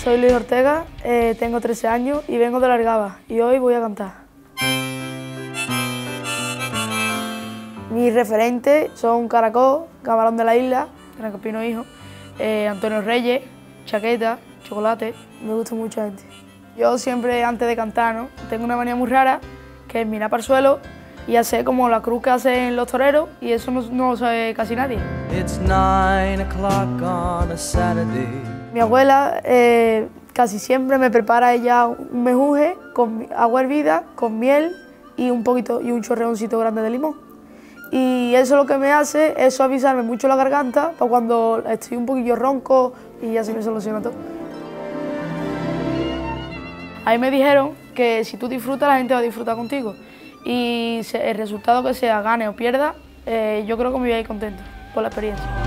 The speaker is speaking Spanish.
Soy Luis Ortega, tengo 13 años y vengo de Largaba y hoy voy a cantar. Mis referentes son Caracol, Camarón de la Isla, Gran Pino Hijo, Antonio Reyes, Chaqueta, Chocolate, me gusta mucha gente. Yo siempre antes de cantar, ¿no? Tengo una manía muy rara que es mirar para el suelo y hacer como la cruz que hacen los toreros y eso no lo sabe casi nadie. It's 9 o'clock on a Saturday. Mi abuela casi siempre me prepara ella un mejunje con agua hervida, con miel y un chorreoncito grande de limón. Y eso lo que me hace es suavizarme mucho la garganta para cuando estoy un poquillo ronco y ya se me soluciona todo. Ahí me dijeron que si tú disfrutas, la gente va a disfrutar contigo. Y el resultado que sea, gane o pierda, yo creo que me voy a ir contento por la experiencia.